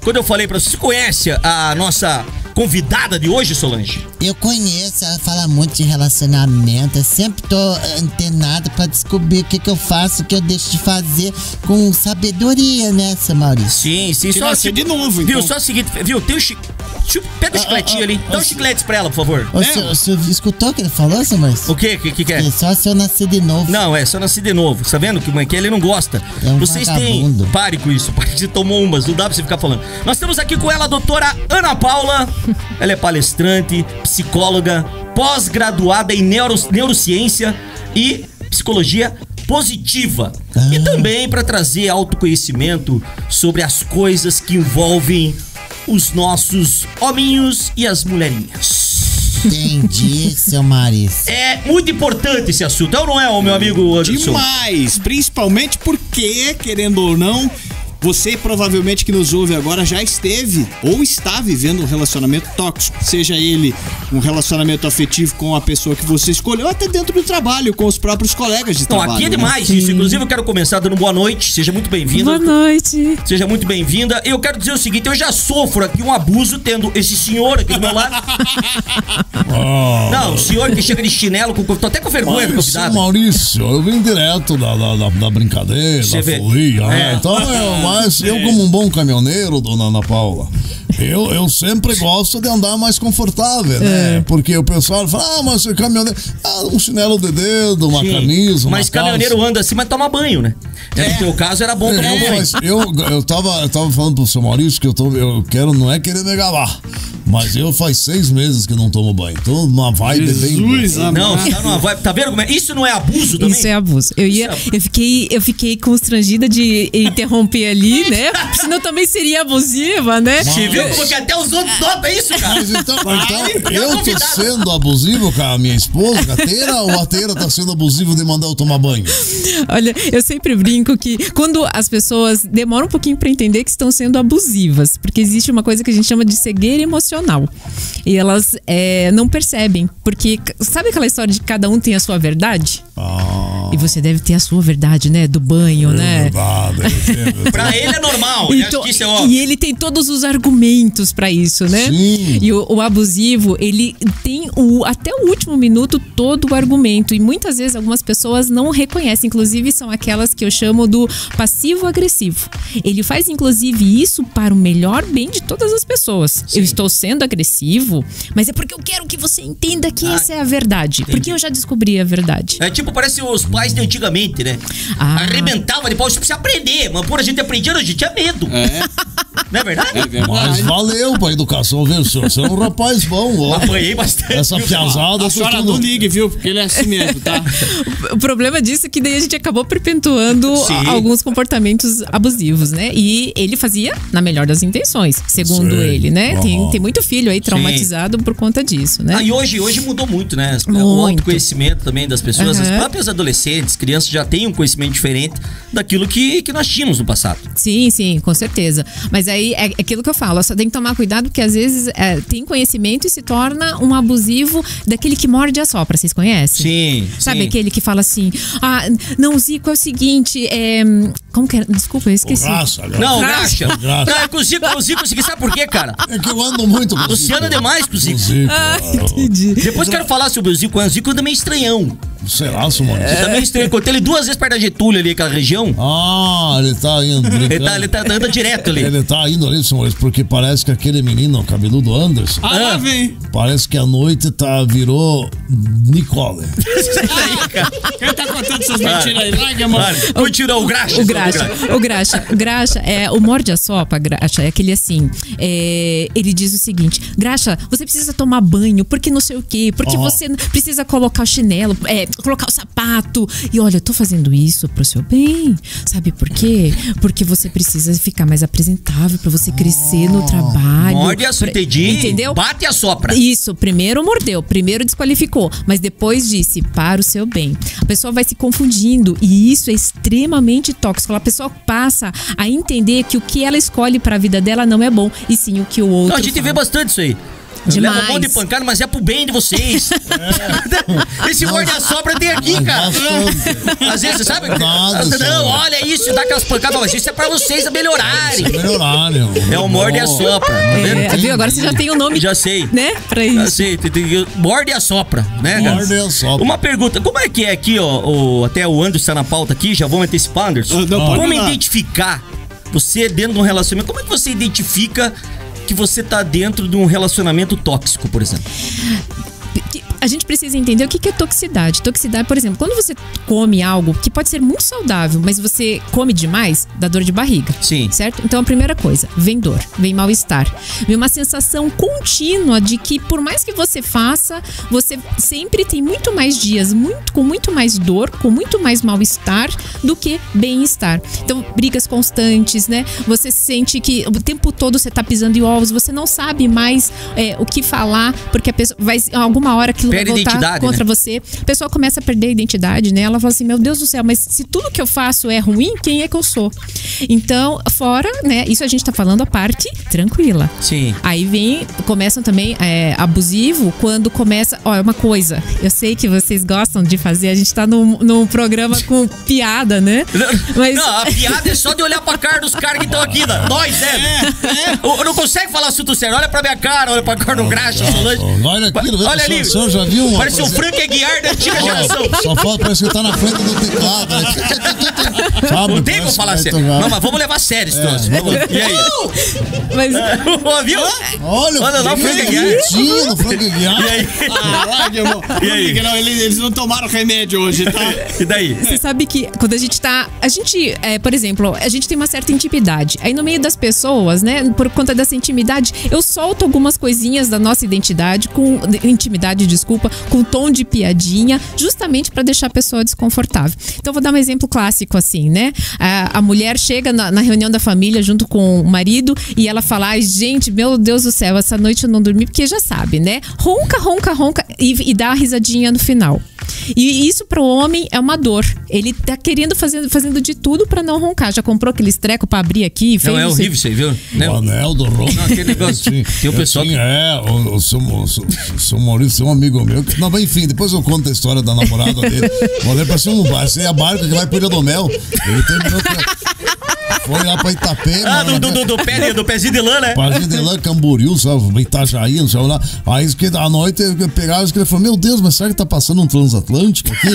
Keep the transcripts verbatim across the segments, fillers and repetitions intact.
quando eu falei pra você, você conhece a nossa convidada de hoje, Solange? Eu conheço, ela fala muito de relacionamento. Eu sempre tô antenado pra descobrir o que que eu faço, o que eu deixo de fazer com sabedoria, né, seu Maurício? Sim, sim. Só Só de novo, Viu, então. só o seguinte, viu, tem o chi... Pega o Ah, chicletinho ah, ali, ah, dá ah, os chicletes pra ela, por favor. Ô, senhor, o senhor escutou o que ele falou, seu Maurício? O quê? O que, que, que é? É só se eu nascer de novo. Não, é só nascer de novo. Tá vendo que, que ele não gosta? É um Vocês vagabundo. têm... Pare com isso, pare que você tomou umas, não dá pra você ficar falando. Nós estamos aqui com ela, a doutora Ana Paula. Ela é palestrante, psicóloga, pós-graduada em neuro, neurociência e psicologia positiva. Ah. E também para trazer autoconhecimento sobre as coisas que envolvem os nossos hominhos e as mulherinhas. Entendi, seu Maurício. É muito importante esse assunto, é ou não é, o meu amigo Anderson? Demais, principalmente porque, querendo ou não, você provavelmente que nos ouve agora já esteve ou está vivendo um relacionamento tóxico, seja ele um relacionamento afetivo com a pessoa que você escolheu, até dentro do trabalho, com os próprios colegas de Então, trabalho. aqui é né? demais isso. Inclusive, eu quero começar dando boa noite. Seja muito bem-vinda. Boa noite. Seja muito bem-vinda. Eu quero dizer o seguinte, eu já sofro aqui um abuso tendo esse senhor aqui do meu lado. Não, o senhor que chega de chinelo, com, tô até com vergonha do Mas, convidado. Maurício, eu vim direto da, da, da, da brincadeira, Você da vê. folia, né? É. Então, eu, mas eu como um bom caminhoneiro, dona Ana Paula, eu, eu sempre gosto de andar mais confortável, né? É. Porque o pessoal fala, ah, mas você é caminhoneiro, ah, um chinelo de dedo, uma Sim. camisa, uma Mas calça. caminhoneiro anda assim, mas toma banho, né? É. No teu caso era bom tomar É, banho. mas eu, eu, tava, eu tava falando pro seu Maurício que eu, tô, eu quero, não é querer me gabar, mas eu faz seis meses que não tomo banho. Tô numa vibe bem Jesus, boa. amado. Não, você tá numa vibe. Tá vendo como é? Isso não é abuso também? Isso é abuso. Eu, ia, Isso é- eu, fiquei, eu fiquei constrangida de interromper ali, né? Senão também seria abusiva, né? Você viu como que até os outros notam isso, cara? Mas então, então é eu tô convidado. sendo abusivo com a minha esposa, com a Teira, ou a Teira tá sendo abusivo de mandar eu tomar banho? Olha, eu sempre brinco que quando as pessoas demoram um pouquinho pra entender que estão sendo abusivas, porque existe uma coisa que a gente chama de cegueira emocional. E elas é, não percebem, porque sabe aquela história de que cada um tem a sua verdade? Ah, E você deve ter a sua verdade, né? Do banho, né? verdade, é Pra ele é normal, ele acha Então, que isso é e óbvio. ele tem todos os argumentos pra isso, né? Sim. E o, o abusivo, ele tem o, até o último minuto todo o argumento. E muitas vezes algumas pessoas não reconhecem. Inclusive, são aquelas que eu chamo do passivo-agressivo. Ele faz, inclusive, isso para o melhor bem de todas as pessoas. Sim. Eu estou sendo agressivo, mas é porque eu quero que você entenda que Ah, essa é a verdade. entendi. Porque eu já descobri a verdade. É tipo, parece os pais de antigamente, né? Ah. Arrebentava de pau, você precisa aprender. Mas por a gente aprendia, a gente tinha medo. É, Não é verdade? é verdade. Mas valeu pra educação, viu, senhor? Você é um rapaz bom, ó. Apanhei bastante. Essa viu? piazada... A senhora não ligue, viu? Porque ele é assim mesmo, tá? O problema disso é que daí a gente acabou perpetuando Sim. alguns comportamentos abusivos, né? E ele fazia na melhor das intenções, segundo Sim. ele, né? Tem, Aham. tem muito filho aí traumatizado por conta disso, né? Ah, e hoje, hoje mudou muito, né? O Muito. autoconhecimento também das pessoas, as Aham. próprias adolescentes, crianças já têm um conhecimento diferente daquilo que, que nós tínhamos no passado. Sim, sim, com certeza. Mas aí é aquilo que eu falo, só tem que tomar cuidado porque às vezes é, tem conhecimento e se torna um abusivo daquele que morde a sopra, vocês conhecem? Sim, Sabe sim. aquele que fala assim, ah, não, Zico, é o seguinte, é... Como que era? Desculpa, eu esqueci. Graça, graça. Não, Graxa. graxa. Graxa. Não, é com o Zico, o Zico, sabe por quê, cara? É que eu ando muito com o Você anda demais com o Zico. Zico. Ah, entendi. Depois quero falar sobre o Zico. O Zico anda meio estranhão. Será, seu Maurício? Tá meio estranho. Encontrei ele duas vezes perto da Getúlio ali, aquela região. Ah, ele tá indo brincando. Ele tá, ele tá anda direto ali. Ele tá indo ali, seu Maurício, porque parece que aquele menino, o cabeludo Anderson, Ah, lá vem. parece que a noite tá, virou Nicole. Quem tá contando essas mentiras aí? Larga, mano. Claro. Continua o graxa. O graxa, o graxa, o graxa é o morde a sopa, graxa, é aquele assim, é, ele diz o seguinte, graxa, você precisa tomar banho, porque não sei o quê, porque Ó. você precisa colocar o chinelo, é, colocar o sapato, e olha, eu tô fazendo isso pro seu bem, sabe por quê? Porque você precisa ficar mais apresentável pra você crescer no trabalho. Morde a Pra- entendeu? Entendeu? Bate a sopra. Isso, primeiro mordeu, primeiro desqualificou, mas depois disse para o seu bem. A pessoa vai se confundindo e isso é extremamente tóxico. A pessoa passa a entender que o que ela escolhe para a vida dela não é bom, e sim o que o outro Não, a gente fala. vê bastante isso aí. Demais. Leva um monte de pancada, mas é pro bem de vocês. É. Esse morde-a-sopra tem aqui, cara. Às vezes, sabe? Nada, não, senhor. olha isso, dá aquelas pancadas, mas isso é pra vocês melhorarem. Melhorarem. É o morde-a-sopra, tá vendo? É, viu? Agora você já tem o nome, Já sei. né? Pra Já isso. sei, tem- tem- morde e assopra, né, cara? Morde e assopra. Uma pergunta, como é que é aqui, ó, o- até o Anderson tá na pauta aqui, já vamos antecipar, Anderson. Ah, não, pode Como mandar. identificar você dentro de um relacionamento, como é que você identifica que você tá dentro de um relacionamento tóxico, por exemplo? Que a gente precisa entender o que que é toxicidade. Toxicidade, por exemplo, quando você come algo que pode ser muito saudável, mas você come demais, dá dor de barriga. Sim. Certo? Então a primeira coisa, vem dor, vem mal-estar. Vem uma sensação contínua de que por mais que você faça, você sempre tem muito mais dias muito, com muito mais dor, com muito mais mal-estar do que bem-estar. Então, brigas constantes, né? Você sente que o tempo todo você tá pisando em ovos, você não sabe mais é, o que falar, porque a pessoa vai, alguma hora aquilo Perde vai voltar identidade, contra né? você. A pessoa começa a perder a identidade, né? Ela fala assim, meu Deus do céu, mas se tudo que eu faço é ruim, quem é que eu sou? Então, fora, né? Isso a gente tá falando a parte tranquila. Sim. Aí vem, começam também é, abusivo quando começa. Ó, é uma coisa, eu sei que vocês gostam de fazer, a gente tá num, num programa com piada, né? Mas Não, a piada é só de olhar pra cara dos caras que estão aqui, né? Nós, né? Eu não consegue falar assunto sério. Olha pra minha cara, olha pra cara do Graxa, Solange. Olha aquilo, Olha ali. o senhor já viu uma Parece o coisa- Frank Aguiar da antiga geração. Só falta, parece que tá na frente do teclado. Né? Sabe, Não tem como parece falar que vai sério. tocar. Não, mas vamos levar a sério esse troço. Vamos. E aí? mas Ó, viu? Olha, Olha lá o Frank Aguiar. bonitinho no Frank Aguiar. E aí? Ah, larga, irmão. E aí? Não, não, eles, eles não tomaram remédio hoje, tá? E daí? você sabe que quando a gente tá. A gente, é, por exemplo, a gente tem uma certa intimidade. Aí no meio das pessoas, né? Por conta dessa intimidade, eu solto algumas coisinhas da nossa identidade, com de- intimidade, desculpa, com tom de piadinha, justamente pra deixar a pessoa desconfortável. Então, vou dar um exemplo clássico, assim, né? A, a mulher chega na, na reunião da família junto com o marido e ela fala: ai, gente, meu Deus do céu, essa noite eu não dormi, porque já sabe, né? Ronca, ronca, ronca e, e dá a risadinha no final. E isso pro homem é uma dor. Ele tá querendo fazer, fazendo de tudo pra não roncar. Já comprou aqueles trecos pra abrir aqui? Fez Não, é isso- horrível isso aí, viu? Né? O anel do Ron. Não, aquele negócio. Sim, Tem o pessoal sim, que- é, o, o, seu, o, seu, o seu Maurício é um amigo meu. Que, não, mas enfim, depois eu conto a história da namorada dele. O mulher parece um parece a barca que vai pro Ilha do Mel. Ele terminou com, foi lá pra Itapema. Ah, do, do, do, do, pé, do pezinho de lã, né? Parzinho de lã, Camboriú, sabe? Itajaí, não sei lá. Aí que à noite eu pegava e ele falou: meu Deus, mas será que tá passando um transatlântico aqui?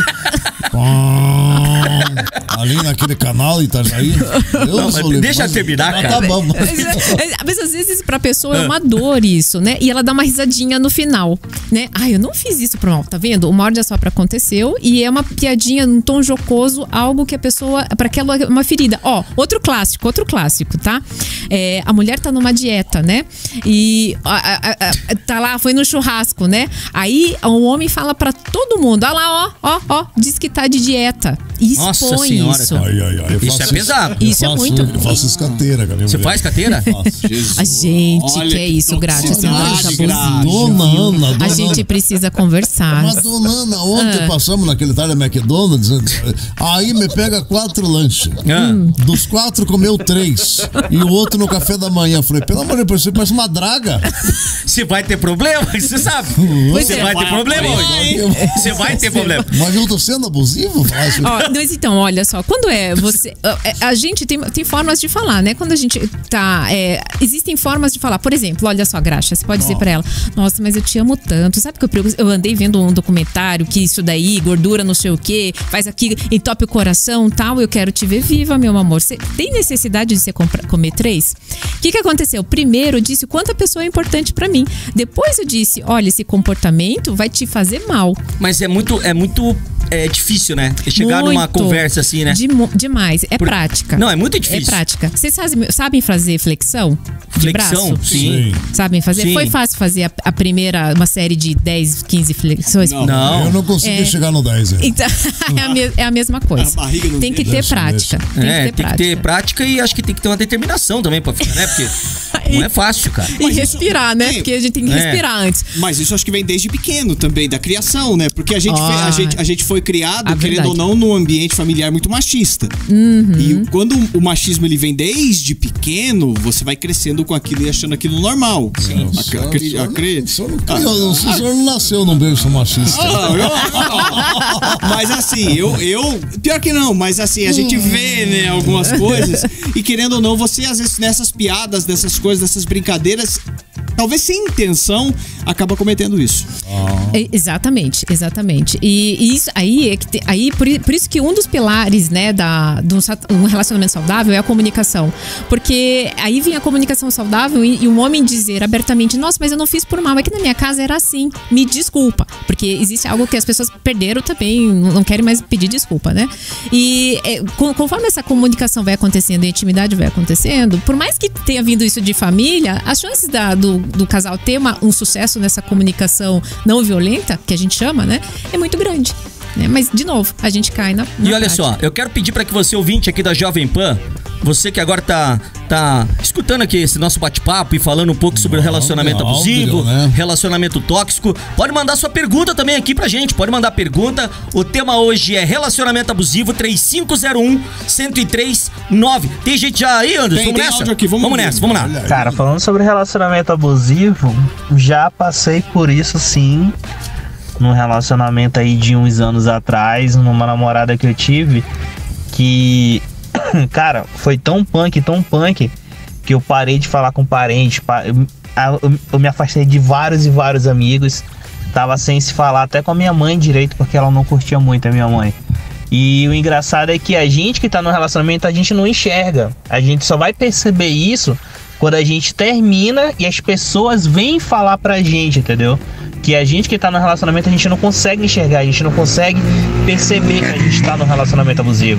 Pá, ali naquele canal Itajaí. Eu Não, mas sou livre, deixa mas- terminar, Ah, cara. Tá bom. Mas, mas às vezes pra pessoa é uma dor isso, né? E ela dá uma risadinha no final, né? Ah, eu não fiz isso pro mal, tá vendo? O morde a sopra aconteceu e é uma piadinha num tom jocoso, algo que a pessoa, pra aquela uma ferida. Ó, outro clássico, outro clássico, tá? É, a mulher tá numa dieta, né? E a, a, a, tá lá, foi no churrasco, né? Aí o homem fala pra todo mundo: ah lá, ó, ó, ó, diz que tá de dieta. E Nossa expõe senhora, isso. cara. Ai, ai, ai, eu Isso faço é pesado. Isso é eu faço- muito Eu faço escateira com a minha Você mulher. faz cateira? Faço. Jesus. A gente, Olha que é isso, Graça, você não toxicidade, acha Graça. abusivo. Dona Ana, Dona A gente Ana. precisa conversar. Mas, dona Ana, ontem Ah. passamos naquele tal da McDonald's, aí me pega quatro lanches. Ah. Dos quatro comeu três. E o outro no café da manhã. Eu falei, pelo amor de Deus, você parece uma draga. Você vai ter problema, você sabe. Pois Você é. vai ter Vai problema apanhar, hoje. Você vai ter problema. Mas eu tô sendo abusivo? Fala assim. Ó, mas então, olha só, quando é você. A gente tem, tem formas de falar, né? Quando a gente tá. É, existem formas de falar. Por exemplo, olha só, Graxa, você pode dizer pra ela: nossa, mas eu te amo tanto. Sabe que eu, eu andei vendo um documentário que isso daí, gordura, não sei o quê, faz aqui, entope o coração tal. Eu quero te ver viva, meu amor. Você tem necessidade de você comprar, comer três? O que, que aconteceu? Primeiro, eu disse o quanto a pessoa é importante pra mim. Depois, eu disse: olha, esse comportamento vai te fazer mal. Mas é muito, é muito é, difícil, né? Chegar numa Muito. conversa assim, né? Demo- demais. É Por- prática. Não, é muito difícil. É prática. Vocês sabem, sabem fazer flexão? De Flexão? braço? Sim. Sabem fazer? Sim. Foi fácil fazer a, a primeira, uma série de dez, quinze flexões? Não. Não. Eu não consegui É. chegar no dez ainda. Então, é a, me- é a mesma coisa. A barriga não Tem que deixa, ter prática. Tem É, que ter tem que ter prática e acho que tem que ter uma determinação também pra ficar, né? Porque Não é fácil, cara. E Mas respirar, isso- né? Sim. Porque a gente tem que É. respirar antes. Mas isso acho que vem desde pequeno também, da criação, né? Porque a gente, Ah. fe- a gente, a gente foi criado, Ah, querendo verdade. ou não, num ambiente familiar muito machista. Uhum. E quando o machismo ele vem desde pequeno, você vai crescendo com aquilo e achando aquilo normal. Sim. O senhor- o senhor não- o senhor não criou- o senhor não nasceu num berço machista. Ah, eu- mas assim, eu, eu. Pior que não, mas assim, a gente vê, né, algumas coisas. E querendo ou não, você, às vezes, nessas piadas, nessas coisas, nessas brincadeiras, talvez sem intenção, acaba cometendo isso. É, exatamente, exatamente. E, e isso aí é que te- aí por, i- por isso que um dos pilares, né, da de um, sa- um relacionamento saudável é a comunicação, porque aí vem a comunicação saudável e, e um homem dizer abertamente, nossa, mas eu não fiz por mal, é que na minha casa era assim, me desculpa, porque existe algo que as pessoas perderam também, não não querem mais pedir desculpa, né? E é, con- conforme essa comunicação vai acontecendo, a intimidade vai acontecendo, por mais que tenha vindo isso de família, as chances da, do, do casal ter uma, um sucesso nessa comunicação não violenta, que a gente chama, né, é muito grande. Né? Mas, de novo, a gente cai na, na E olha prática. só, eu quero pedir pra que você, ouvinte aqui da Jovem Pan, você que agora tá, tá escutando aqui esse nosso bate-papo e falando um pouco sobre o relacionamento é abusivo, óbvio, né? relacionamento tóxico, pode mandar sua pergunta também aqui pra gente, pode mandar pergunta. O tema hoje é relacionamento abusivo, três cinco zero um, um zero três nove. Tem gente já aí, Anderson? Tem, Vamos tem nessa? áudio aqui, vamos vamos ouvir. nessa, vamos lá. Cara, falando sobre relacionamento abusivo, já passei por isso sim, num relacionamento aí de uns anos atrás, numa namorada que eu tive, que, cara, foi tão punk, tão punk, que eu parei de falar com parente, pa- eu, eu- eu me afastei de vários e vários amigos, tava sem se falar até com a minha mãe direito, porque ela não curtia muito a minha mãe. E o engraçado é que a gente que tá no relacionamento, a gente não enxerga. A gente só vai perceber isso quando a gente termina e as pessoas vêm falar pra gente, entendeu? Que a gente que tá no relacionamento, a gente não consegue enxergar, a gente não consegue perceber que a gente tá no relacionamento abusivo.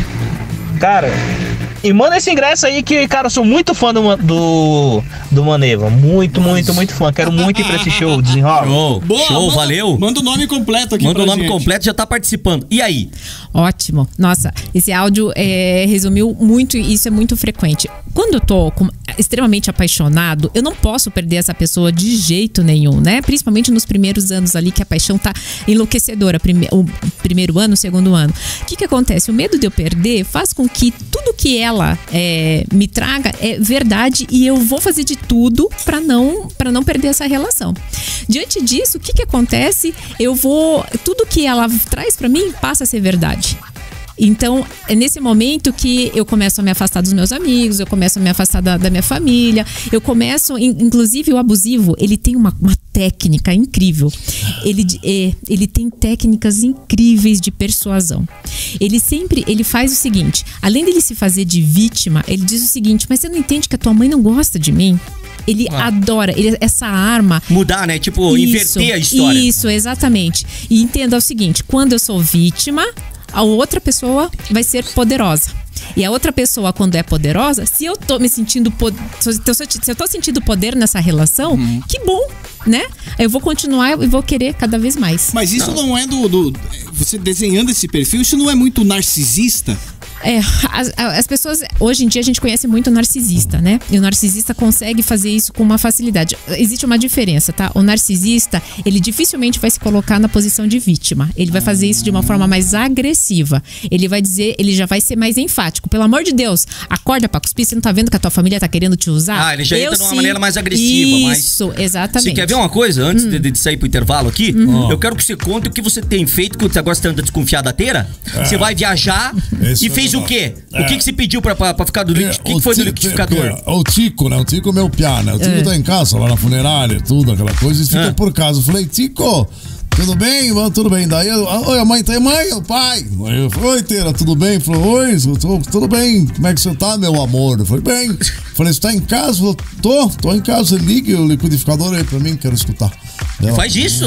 Cara, e manda esse ingresso aí que, cara, eu sou muito fã do, do, do Maneva. Muito, muito, muito fã. Quero muito ir pra esse show, desenrola. Show, Boa, show, manda- valeu. Manda o nome completo aqui Manda o pra nome gente. completo, já tá participando. E aí? Ótimo. Nossa, esse áudio é, resumiu muito e isso é muito frequente. Quando eu tô com- extremamente apaixonado, eu não posso perder essa pessoa de jeito nenhum, né? Principalmente nos primeiros anos ali que a paixão tá enlouquecedora. Prime- o primeiro ano, o segundo ano. O que que acontece? O medo de eu perder faz com que tudo que ela é, me traga é verdade e eu vou fazer de tudo pra não, pra não perder essa relação. Diante disso, o que que acontece? Eu vou... Tudo que ela traz pra mim passa a ser verdade. Então, é nesse momento que eu começo a me afastar dos meus amigos, eu começo a me afastar da, da minha família, eu começo, in- inclusive o abusivo, ele tem uma, uma técnica incrível. Ele, de- é, ele tem técnicas incríveis de persuasão. Ele sempre, ele faz o seguinte, além dele se fazer de vítima, ele diz o seguinte, mas você não entende que a tua mãe não gosta de mim? Ele adora, ele, essa arma... Mudar, né? Tipo, Isso, inverter a história. Isso, exatamente. E entenda o seguinte, quando eu sou vítima, a outra pessoa vai ser poderosa. E a outra pessoa, quando é poderosa, se eu tô me sentindo... po- Se eu, se eu tô sentindo poder nessa relação, que bom, né? Eu vou continuar e vou querer cada vez mais. Mas isso não, é do, do- Você desenhando esse perfil, isso não é muito narcisista? É, as, as pessoas, hoje em dia a gente conhece muito o narcisista, né? E o narcisista consegue fazer isso com uma facilidade. Existe uma diferença, tá? O narcisista, ele dificilmente vai se colocar na posição de vítima. Ele vai fazer isso de uma forma mais agressiva. Ele vai dizer, ele já vai ser mais enfático. Pelo amor de Deus, acorda pra cuspir, você não tá vendo que a tua família tá querendo te usar? Ah, ele já Eu entra de uma sim. maneira mais agressiva, mas- Isso, exatamente. Você quer ver uma coisa? Antes de, de sair pro intervalo aqui, Uhum. eu quero que você conte o que você tem feito, que você agora você anda desconfiado da teira. Você vai viajar Esse e foi fez legal. o quê? É. O que, que você pediu pra, pra, pra ficar do liquidificador? O que, que foi do Ti- liquidificador? Ti- O Tico, né? O Tico é meu piá, né? O Tico tá em casa, lá na funerária, tudo, aquela coisa. Eles ficam Ah. por casa. Eu falei, Tico, tudo bem? Mano, tudo bem. Daí, eu, ah, oi, a mãe tá aí, mãe, o pai. Aí eu falei, oi, Teira, tudo bem? Ele falou, oi, eu tô- tudo bem. Como é que você tá, meu amor? Eu falei, bem. Eu falei, você tá em casa? Ele falou, tô, tô em casa. Ligue o liquidificador aí pra mim, quero escutar. Ela, Faz isso.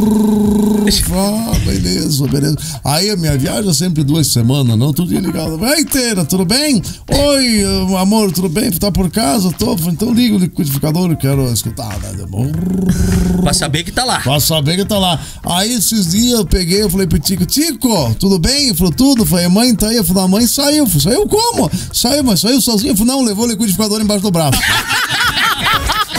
Ah, beleza, beleza. Aí a minha viagem é sempre duas semanas, não? Todo dia ligado. Ei, Teira, tudo bem? Oi, uh, amor, tudo bem? Tá por casa? Tô. Então liga o liquidificador, eu quero escutar. Pra saber que tá lá. Pra saber que tá lá. Aí esses dias eu peguei, eu falei pro Tico, Tico, tudo bem? Ele falou, tudo. Eu falei, a mãe tá aí? Eu falei, a mãe saiu. Eu falei, saiu como? Saiu, mas saiu sozinho? Eu falei, não, levou o liquidificador embaixo do braço.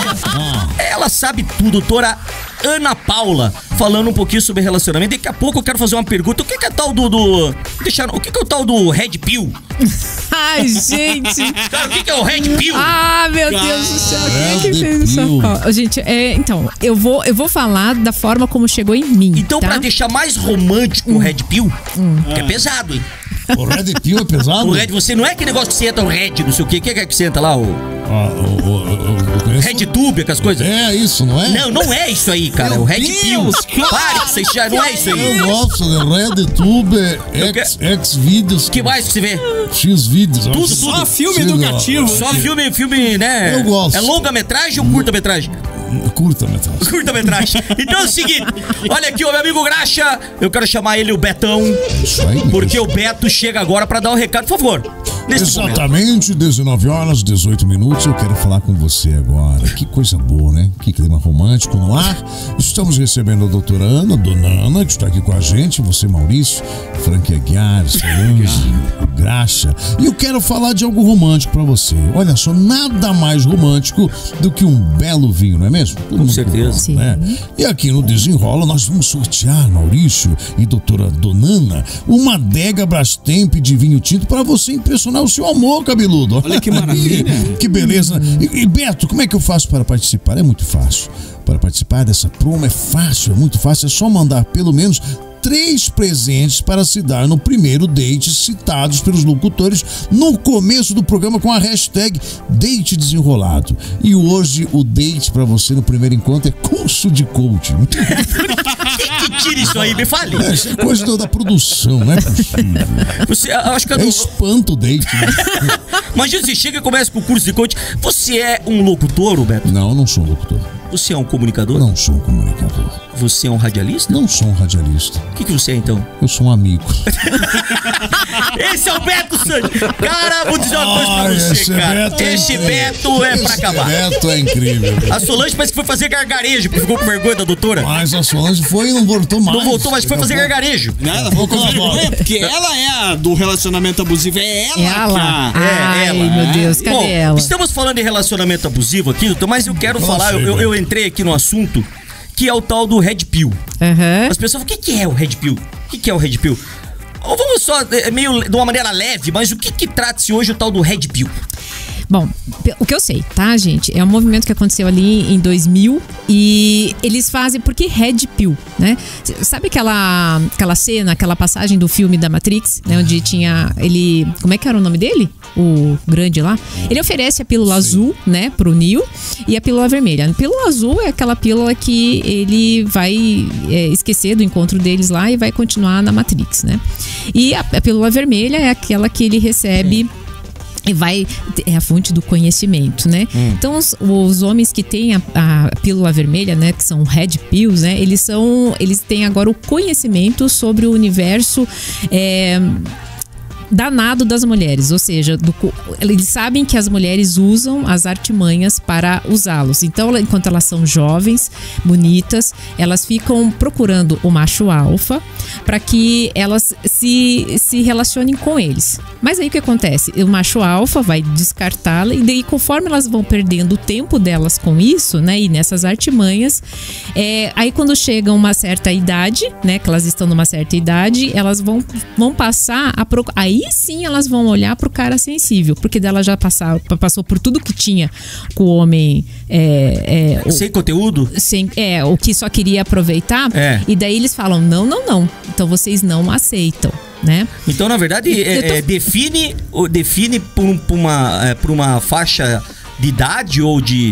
Ah. Ela sabe tudo, doutora Ana Paula, falando um pouquinho sobre relacionamento. Daqui a pouco eu quero fazer uma pergunta. O que, que é tal do... do deixa, o que, que é o tal do Red Pill? Ai, gente. Cara, o que, que é o Red Pill? Ah, meu Deus do céu. Quem é que Red fez essa Pill. fala? Gente, é, então, eu vou, eu vou falar da forma como chegou em mim. Então, tá? pra deixar mais romântico o Red Pill, que é pesado, hein? O Red Pill é pesado? O Red, você não é aquele negócio que você entra o Red, não sei o quê. O que é que você entra lá? O Ah, o, o, o, eu conheço- Red Tube, aquelas coisas? É isso, não é? Não, não é isso aí, cara. É o Red Pill. Deus, cara. Pare, que você já não é isso aí. Eu gosto de Red Tube, Eu que- X, X vídeos, Que mais que você vê? X vídeos. Tudo, Acho- Só filme Sim, educativo. Só filme, filme, né? Eu gosto. É longa-metragem ou curta-metragem? Curta metragem. Curta-metragem. Então é o seguinte, olha aqui, o meu amigo Graxa, eu quero chamar ele o Betão, Isso aí. porque o Beto chega agora pra dar o recado, por favor. Nesse momento. Exatamente, dezenove horas, dezoito minutos. Eu quero falar com você agora. Que coisa boa, né? Que clima romântico no ar. Estamos recebendo a doutora Ana, dona Ana, que está aqui com a gente. Você, Maurício, Frank Aguiar, Solange, Graxa. E eu quero falar de algo romântico pra você. Olha só, nada mais romântico do que um belo vinho, não é mesmo? Todo mundo certeza. concorda, né? E aqui no Desenrola nós vamos sortear, Maurício e doutora Donana, uma adega Brastemp de vinho tinto para você impressionar o seu amor, cabeludo. Olha que maravilha. Que beleza. E, e Beto, como é que eu faço para participar? É muito fácil. Para participar dessa promo é fácil, é muito fácil. É só mandar pelo menos três presentes para se dar no primeiro date citados pelos locutores no começo do programa com a hashtag Date Desenrolado. E hoje o date para você no primeiro encontro é curso de coaching. Quem que tira isso aí? Me fale. É, isso é coisa da, da produção, não é possível. Você, eu acho que eu É não... espanto o date. Né? Imagina, você chega e começa com o curso de coach. Você é um locutor, Beto? Não, eu não sou um locutor. Você é um comunicador? Não sou um comunicador. Você é um radialista? Não sou um radialista. O que, que você é, então? Eu sou um amigo. Esse é o Beto Santos. Cara, vou dizer uma coisa pra Ai, você, esse cara. Beto é Esse incrível. Beto é pra Esse acabar. Beto é incrível. A Solange parece que foi fazer gargarejo, porque ficou com vergonha da doutora. Mas a Solange foi e não voltou mais. Não voltou, mas foi fazer gargarejo. Né? Ela ficou com Cala a vergonha, boca. porque ela é a do relacionamento abusivo. É ela, Ela. cara. É, Ai, ela. meu Deus, cadê Bom, ela? estamos falando de relacionamento abusivo aqui, doutor, mas eu quero Nossa, falar, eu, eu, eu entrei aqui no assunto, que é o tal do Red Pill. Aham. As pessoas falam, o que, que é o Red Pill? O que, que é o Red Pill? Ou vamos só, é, meio de uma maneira leve, mas o que que trata-se hoje o tal do Red Pill? Bom, o que eu sei, tá, gente? É um movimento que aconteceu ali em dois mil e eles fazem... Por que Red Pill, né? Sabe aquela, aquela cena, aquela passagem do filme da Matrix, né? Onde tinha ele... Como é que era o nome dele? O grande lá. Ele oferece a pílula azul, né? Pro Neo e a pílula vermelha. A pílula azul é aquela pílula que ele vai é, esquecer do encontro deles lá e vai continuar na Matrix, né? E a, a pílula vermelha é aquela que ele recebe... E vai, é a fonte do conhecimento, né? Hum. Então, os, os homens que têm a, a pílula vermelha, né? Que são Red Pills, né? Eles são, eles têm agora o conhecimento sobre o universo é, danado das mulheres. Ou seja, do, eles sabem que as mulheres usam as artimanhas para usá-los. Então, enquanto elas são jovens, bonitas, elas ficam procurando o macho alfa para que elas se, se relacionem com eles. Mas aí o que acontece? O macho alfa vai descartá-la e daí conforme elas vão perdendo o tempo delas com isso, né? E nessas artimanhas, é, aí quando chegam uma certa idade, né? Que elas estão numa certa idade, elas vão, vão passar a procurar. Aí sim elas vão olhar pro cara sensível, porque dela já passar, passou por tudo que tinha com o homem... É, é, Sem conteúdo? Sem, é, o que só queria aproveitar. É. E daí eles falam, não, não, não. Então vocês não aceitam, né? Então, na verdade, é, tô... é, define, define por, um, por, uma, é, por uma faixa de idade ou de...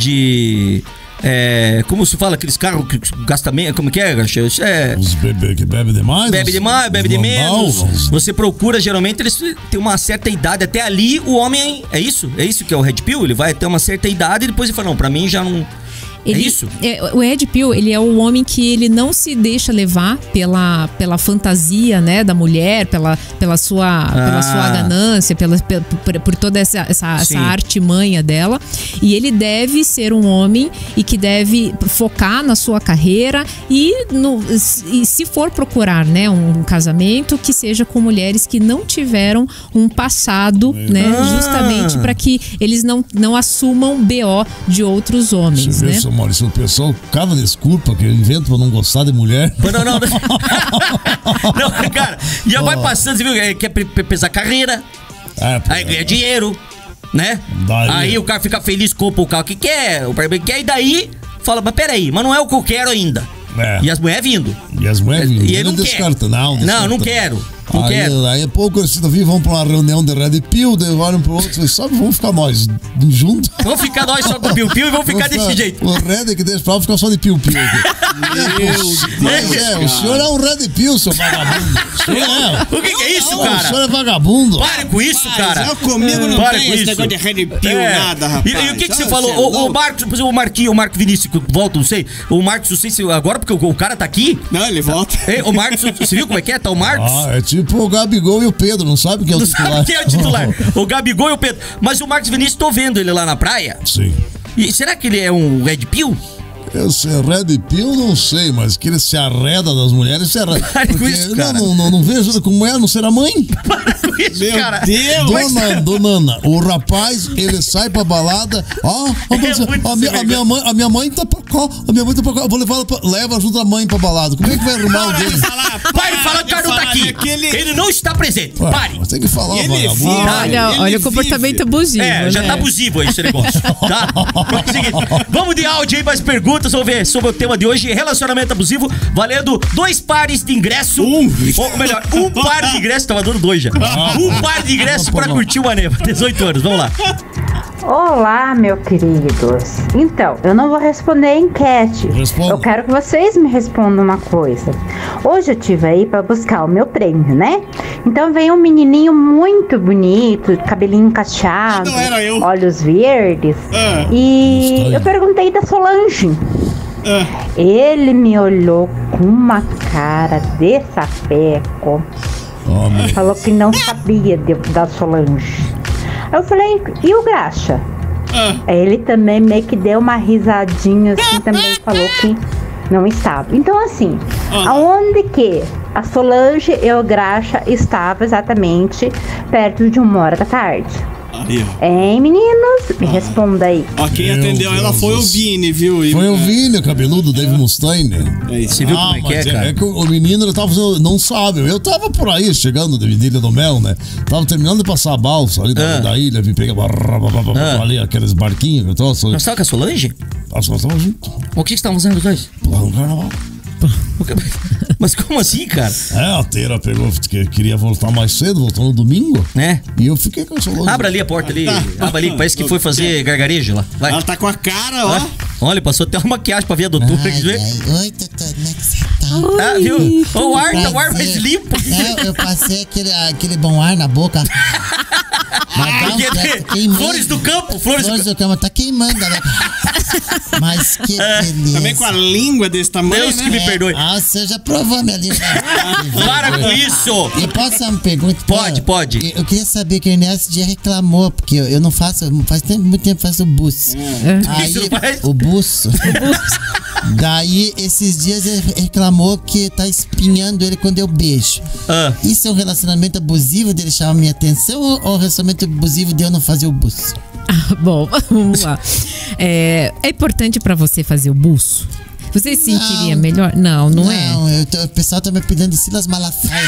de é, como se fala, aqueles carros que gastam menos, como que é, é Os bebês que bebem demais. Bebe os- demais, os bebe de normal, menos. os- Você procura, geralmente, eles têm uma certa idade. Até ali, o homem... É isso? É isso que é o Red Pill? Ele vai ter uma certa idade e depois ele fala, não, pra mim já não... Ele, é isso? É, o Red Pill, ele é o homem que ele não se deixa levar pela, pela fantasia, né, da mulher, pela, pela, sua, Ah. pela sua ganância, pela, pela, por, por toda essa, essa, essa artimanha dela. E ele deve ser um homem e que deve focar na sua carreira e, no, e se for procurar, né, um casamento, que seja com mulheres que não tiveram um passado, né, Ah. justamente para que eles não, não assumam B O de outros homens, Você vê, né? seu Maurício, o pessoal, cada desculpa que eu invento pra não gostar de mulher. Não, não, não. Não, cara, já vai passando, você viu? É, quer pe- pe- pesar carreira, É, pô, aí ganha dinheiro, né? Daí- Aí o cara fica feliz, compra o carro que quer, o problema que quer, e daí fala, mas peraí, mas não é o que eu quero ainda. É. E as mulheres vindo. E as mulheres E ele ele não quer. descarta, não. Não, descarta. não quero. Não aí, quero. aí pouco eles vão pra uma reunião de Red Pill, daí olham pro outro e sabe, vamos ficar nós juntos. Vamos ficar nós só com piu-piu e vamos ficar desse jeito. O Red que deixa pra lá ficar só de piu-piu. Mas é, o senhor é um Red Pill, seu vagabundo. O senhor é. O que, que é isso, Não, o senhor cara? é vagabundo. Pare com isso, cara. Eu comigo não Para tem com esse isso. negócio de red pill, É. nada, E, rapaz. e o que, que você Ah, falou? cê é O, o louco. Marcos, por exemplo, o Marquinhos, o Marco Vinícius, que volta, não sei. O Marcos, não sei se agora, porque o, o cara tá aqui. Não, ele volta. Ei, o Marcos, você viu como é que é? Tá o Marcos? Ah, é tipo o Gabigol e o Pedro, não sabe quem é o Não titular. sabe quem é o titular. O Gabigol e o Pedro. Mas o Marcos Vinícius, tô vendo ele lá na praia. Sim. E será que ele é um Red Pill? Eu sei, Red Pill, não sei, mas que ele se arreda das mulheres, se arreda. Para com Porque isso, não, cara. não, não, não vejo como é não ser a mãe. Para com isso, Meu cara. Deus. Dona, dona Ana, o rapaz, ele sai pra balada. Ó, ó, mas É muito a, minha, a, minha mãe, a minha mãe tá pra cá, a minha mãe tá pra cá. Eu vou levar ela pra, leva junto a mãe pra balada. Como é que vai arrumar Para de alguém? falar, Pare de falar que o cara não tá aqui. daquele- Ele não está presente. Ué, Pare. mas tem que falar, Ele vagabundo. vira- Olha, Ele olha o vive. comportamento abusivo. É, já né? tá abusivo aí esse negócio, tá? Vamos seguir. Vamos de áudio aí, mais perguntas. Vamos ver sobre o tema de hoje, relacionamento abusivo, valendo dois pares de ingresso. Um. Ou melhor, um par de ingresso, tava dando dois já. Um par de ingresso pra curtir o Maneva. dezoito anos, vamos lá. Olá, meus queridos. Então, eu não vou responder a enquete. Responda. Eu quero que vocês me respondam uma coisa. Hoje eu tive aí para buscar o meu prêmio, né? Então veio um menininho muito bonito, cabelinho cacheado, Não era eu. olhos verdes. Ah. E Estranho. eu perguntei da Solange. Ah, Ele me olhou com uma cara de sapeco. Homem. Falou que não sabia de- da Solange. Eu falei, e o Graxa? ah. Ele também meio que deu uma risadinha assim, também falou que não estava. Então assim, aonde que a Solange e o Graxa estavam exatamente perto de uma hora da tarde? Aí, ó. Hein, meninos? Me responda aí. Ó, quem Meu atendeu ela Deus foi o do céu. Vini, viu? E- Foi o Vini, o cabeludo, Dave Mustaine. É isso. Você viu Ah, como é que é, mas cara? é que o, o menino ele tava fazendo, não sabe. Eu tava por aí chegando da Ilha do Mel, né? Tava terminando de passar a balsa ali da, Ah. da ilha, vim pegar Ah. ali aqueles barquinhos que eu tava. Nós tava com a Solange? Nós tava junto. O que que estavam fazendo os dois? Lá no carnaval. O que- Mas como assim, cara? É, a Teira pegou, que queria voltar mais cedo, voltou no domingo. Né? E eu fiquei com a Solange. Abra ali a porta ali. Abra ali, parece que foi fazer gargarejo lá. Vai. Ela tá com a cara, ó. Vai. Olha, passou até uma maquiagem pra ver a doutora. Ai, quer ver? ai, oi, doutor, como é que você tá? Ah, viu? O ar, tá o ar mais Prazer. limpo. É, eu passei aquele, aquele bom ar na boca. Mas dá um Porque certo, tem queimando. flores do campo, flores do Flores campo. do campo, tá queimando. Né? Mas que beleza. Também com a língua desse tamanho, Deus né? que me É, perdoe. Ah, você já provou minha língua. Para com isso! E posso fazer uma pergunta? Pode, pode. Eu, eu queria saber que a Inês esse dia reclamou, porque eu, eu não faço, faz tempo, muito tempo que eu faço o buço. Aí, Isso faz? o buço. Daí, esses dias ele reclamou que tá espinhando ele quando eu beijo. Ah. Isso é um relacionamento abusivo dele chamar minha atenção ou ou um relacionamento abusivo de eu não fazer o buço? Ah, bom, vamos lá. É, é importante pra você fazer o buço? Você se sentiria Não. melhor? Não, não, é. Não, eu tô- o pessoal tá me apelidando de Silas Malafaia.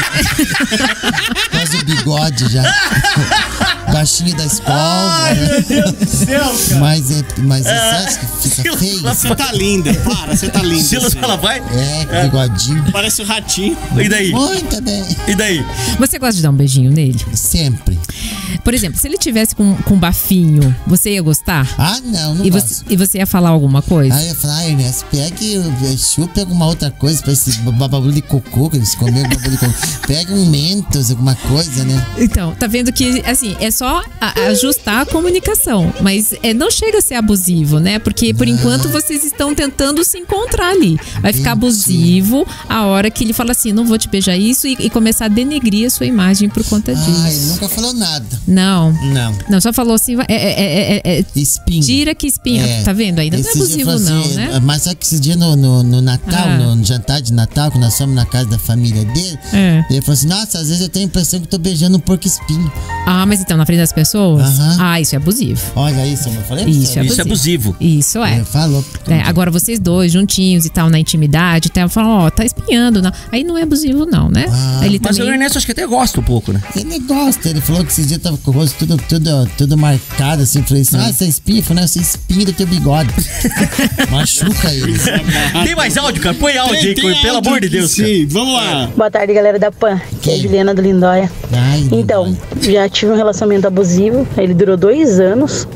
Faz o bigode já. Baixinho da escola. né? Meu Deus do céu, cara. Mas, é, mas você acha que fica Silas feio? Você tá linda, para, você tá linda. Silas assim. fala, vai. É, com bigodinho. Parece o ratinho. E daí? Muito bem. E daí? Você gosta de dar um beijinho nele? Sempre. Por exemplo, se ele tivesse com, com bafinho, você ia gostar? Ah, não, não E gosto. você, e você ia falar alguma coisa? Aí eu falo, ai, Inês, pegue Vai, chupa alguma outra coisa pra esse bababulu de cocô, que eles comeram bababulu de cocô. Pega um Mentos, alguma coisa, né? Então, tá vendo que, assim, é só a, ajustar a comunicação, mas é, não chega a ser abusivo, né? Porque, por não. enquanto, vocês estão tentando se encontrar ali. Vai ficar abusivo a hora que ele fala assim, não vou te beijar isso, e, e começar a denegrir a sua imagem por conta disso. Ah, ele nunca falou nada. Não. Não. Não, só falou assim, é, é, é, é, é espinha. Tira que espinha. É. Tá vendo? Ainda não é abusivo, assim, não, né? Mas só que esse dia no, no, no Natal, Ah. no, no jantar de Natal, que nós fomos na casa da família dele, É. ele falou assim, nossa, às vezes eu tenho a impressão que eu tô beijando um porco espinho. Ah, mas então, na frente das pessoas? Aham. Ah, isso é abusivo. Olha isso, eu falei. Isso é Isso é abusivo. Isso é. Ele falou. É, agora vocês dois juntinhos e tal, na intimidade, tal, falam, ó, tá espinhando, não. Aí não é abusivo, não, né? Ah. Aí ele Mas o também. Ernesto acho que até gosta um pouco, né? Ele gosta, ele falou que esse dia tava com o rosto tudo, tudo, tudo marcado, assim. Eu falei assim, ah, você é espinho? Eu falei, não, você é espinho do teu bigode. Machuca ele. Tem mais áudio, cara? Põe áudio Tem- aí, tem pelo áudio amor de aqui, Deus, cara. sim. Vamos lá. Boa tarde, galera da Pan, que é a Juliana do Lindóia. Ai, Então, já tive um relacionamento abusivo, ele durou dois anos.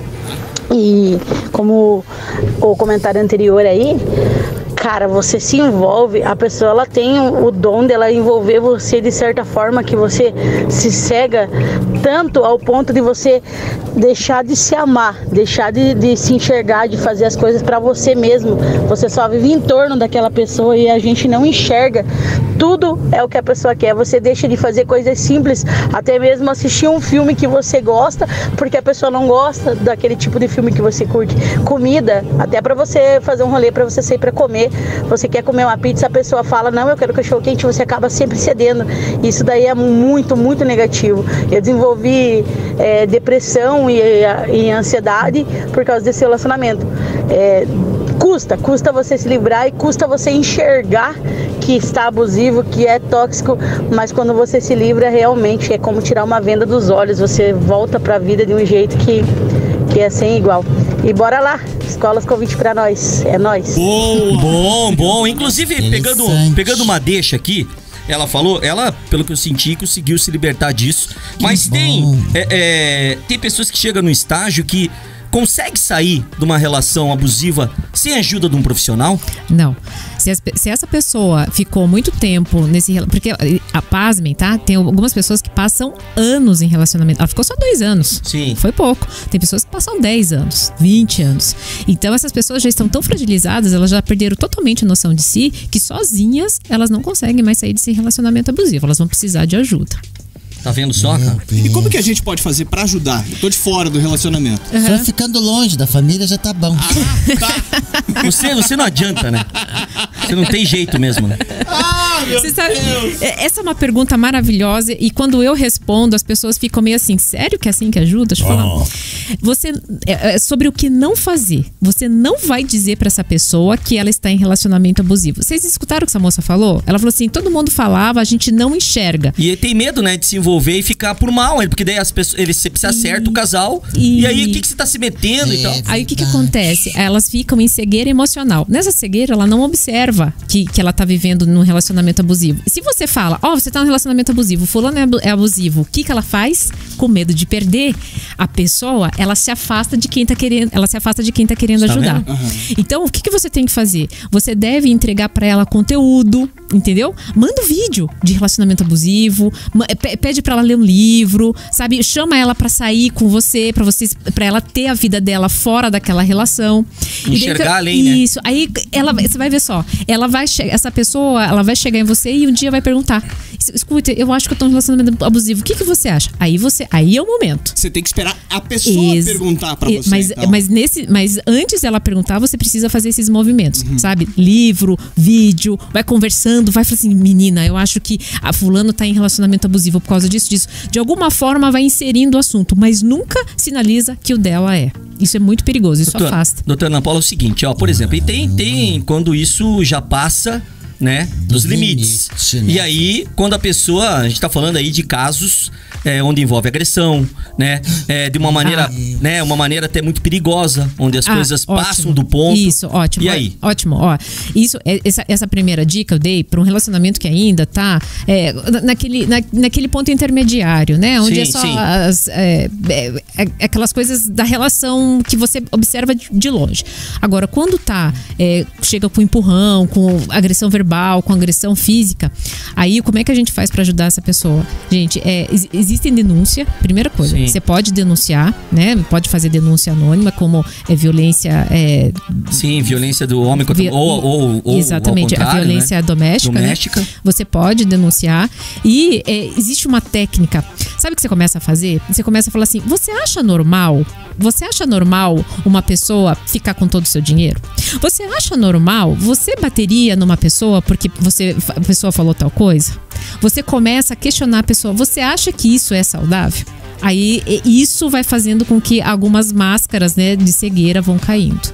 E como o comentário anterior aí, cara, você se envolve, a pessoa ela tem o, o dom dela envolver você de certa forma que você se cega tanto ao ponto de você deixar de se amar, deixar de, de se enxergar, de fazer as coisas pra você mesmo. Você só vive em torno daquela pessoa e a gente não enxerga. Tudo é o que a pessoa quer. Você deixa de fazer coisas simples, até mesmo assistir um filme que você gosta, porque a pessoa não gosta daquele tipo de filme que você curte. Comida, até pra você fazer um rolê, pra você sair pra comer. Você quer comer uma pizza, a pessoa fala, não, eu quero cachorro quente, você acaba sempre cedendo. Isso daí é muito, muito negativo. Eu desenvolvi é, depressão e, e ansiedade por causa desse relacionamento. É, custa, custa você se livrar e custa você enxergar que está abusivo, que é tóxico, mas quando você se livra, realmente é como tirar uma venda dos olhos, você volta para a vida de um jeito que, que é sem igual. E bora lá, escolas convite para nós, é nós. Bom, bom. Inclusive, pegando, Interessante. pegando uma deixa aqui, ela falou, ela, pelo que eu senti, conseguiu se libertar disso. Mas Que tem, bom. é, é, tem pessoas que chegam no estágio que consegue sair de uma relação abusiva sem a ajuda de um profissional? Não. Se, as pe- se essa pessoa ficou muito tempo nesse rela- porque a pasmem, tá? Tem algumas pessoas que passam anos em relacionamento. Ela ficou só dois anos. Sim. Foi pouco. Tem pessoas que passam dez anos, vinte anos. Então essas pessoas já estão tão fragilizadas, elas já perderam totalmente a noção de si, que sozinhas elas não conseguem mais sair desse relacionamento abusivo. Elas vão precisar de ajuda. Tá vendo só, cara? E como que a gente pode fazer pra ajudar? Eu tô de fora do relacionamento. Só ficando longe da família já tá bom. Você, você não adianta, né? Você não tem jeito mesmo, né? Ah, meu Você sabe, é- essa é uma pergunta maravilhosa e quando eu respondo, as pessoas ficam meio assim, sério que é assim que ajuda? Deixa eu falar. Oh. Você, é, é sobre o que não fazer. Você não vai dizer pra essa pessoa que ela está em relacionamento abusivo. Vocês escutaram o que essa moça falou? Ela falou assim, todo mundo falava, a gente não enxerga. E ele tem medo, né, de se envolver e ficar por mal, porque daí as pessoas, ele sempre se acerta o casal, E- e aí o que, que você tá se metendo e É. tal? Aí o que que Verdade. acontece? Elas ficam em cegueira emocional. Nessa cegueira, ela não observa que, que ela tá vivendo num relacionamento abusivo. E se você fala, ó, você tá num relacionamento abusivo, fulano é abu- é abusivo, o que que ela faz? Com medo de perder a pessoa, ela se afasta de quem tá querendo, ela se afasta de quem tá querendo Tá ajudar. vendo? Então, o que que você tem que fazer? Você deve entregar pra ela conteúdo, entendeu? Manda um vídeo de relacionamento abusivo, ma- pe- pede pra ela ler um livro, sabe? Chama ela pra sair com você, pra vocês, para ela ter a vida dela fora daquela relação. E daí Enxergar fica- além, né? Isso. Aí ela, você vai ver só, ela vai che- essa pessoa, ela vai chegar em você e um dia vai perguntar: "Es- escuta, eu acho que eu tô num relacionamento abusivo. O que que você acha?" Aí você, aí é o momento. Você tem que esperar a pessoa Ex- perguntar pra e- você. Mas, então. mas, nesse, mas antes dela perguntar, você precisa fazer esses movimentos, Uhum. sabe? Livro, vídeo, vai conversando, vai falar assim, menina, eu acho que a fulano tá em relacionamento abusivo por causa disso, disso. De alguma forma vai inserindo o assunto, mas nunca sinaliza que o dela é. Isso é muito perigoso, isso Doutor- afasta. Doutora Ana Paula, é o seguinte, ó, por exemplo, e tem, tem quando isso já passa né? Dos, Dos limites. limites, né? E aí, quando a pessoa... A gente tá falando aí de casos é, onde envolve agressão, né? É, de uma maneira, Ah, né? Uma maneira até muito perigosa, onde as Ah, coisas ótimo. passam do ponto. Isso, ótimo. E aí? Ótimo, ó. Isso, é- essa, essa primeira dica eu dei para um relacionamento que ainda tá é, naquele, na, naquele ponto intermediário, né? Onde Sim, é só sim. as, é, é, é aquelas coisas da relação que você observa de, de longe. Agora, quando tá, é, chega com empurrão, com agressão verbal, com agressão física, aí como é que a gente faz para ajudar essa pessoa? Gente, é, ex- existe denúncia, primeira coisa. Sim. Você pode denunciar, né? Pode fazer denúncia anônima, como é, violência. É, Sim, violência do homem contra... Vi- ou, ou, ou Exatamente, ao a contrário, violência né? doméstica, né? Doméstica. Você pode denunciar e é, existe uma técnica. Sabe o que você começa a fazer? Você começa a falar assim: você acha normal? Você acha normal uma pessoa ficar com todo o seu dinheiro? Você acha normal? Você bateria numa pessoa porque você, a pessoa falou tal coisa? Você começa a questionar a pessoa: você acha que isso é saudável? Aí e- isso vai fazendo com que algumas máscaras, né, de cegueira vão caindo.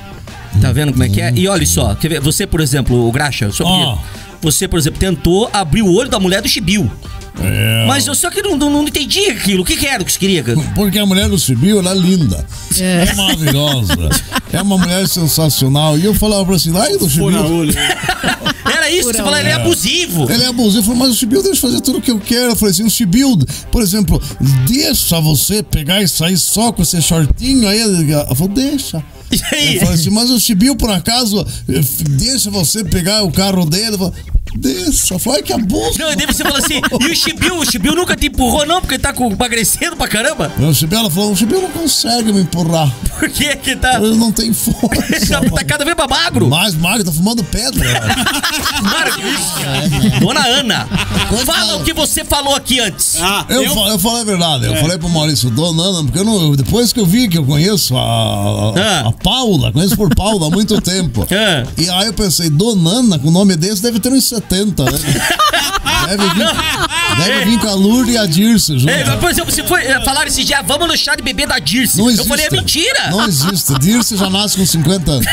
Tá vendo como é que é? E olha só, quer ver? Você, por exemplo, o Graxa, só porque Ó. você, por exemplo, tentou abrir o olho da mulher do Chibiu. É. Mas eu só que não, não, não entendi aquilo. O que, que era que você queria? cara? Porque a mulher do Chibiu, ela é linda. É, maravilhosa. É uma mulher sensacional. E eu falava pra assim, ai do Fura Chibiu. olho. Era isso que você falou, ele é abusivo. Ele é abusivo. Eu falei, mas o Chibiu deixa fazer tudo o que eu quero. Eu falei assim, o Chibiu, por exemplo, deixa você pegar e sair só com esse shortinho aí. Eu falei, deixa. E aí? Eu falei assim, mas o Chibiu, por acaso, eh, deixa você pegar o carro dele? Eu falei, deixa. Eu falei, ai, que abuso. Não, e daí você falou assim, e o Chibiu, o Chibiu nunca te empurrou não, porque ele tá com- emagrecendo pra caramba? O Chibiu, ela falou, o Chibiu não consegue me empurrar. Por que que tá... Ele não tem Ele força. tá, tá cada vez mais magro. Mais magro, tá fumando pedra. Para com isso. Dona Ana, fala o que você falou aqui antes. Ah, Eu, eu, fa- eu falei a verdade, eu falei pro Maurício, Dona Ana, porque eu não, depois que eu vi que eu conheço a, a, Ah. a Paula, conheço por Paula há muito tempo. Ah. E aí eu pensei, Dona Ana, com o nome desse, deve ter uns setenta, né? Deve vir, deve vir com a Lourdes e a Dirce junto. Ei, mas, por exemplo, se for eh, falar esse dia, vamos no chá de bebê da Dirce. Não Eu existe. falei, é mentira. Não existe. Dirce já nasce com cinquenta anos.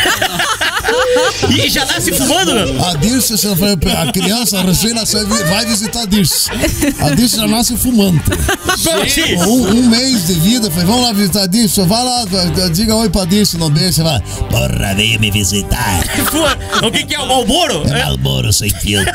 E já nasce fumando, meu. A Dirce, você foi- a criança recém-nascida vai visitar a Dirce. A Dirce já nasce fumante. Sim. Um, um mês de vida, falei, vamos lá visitar a Dirce. Vai lá, diga oi pra Dirce no beijo. Você vai, porra, veio me visitar. Fuma. O que, que é o Malboro? É Malboro sem filtro.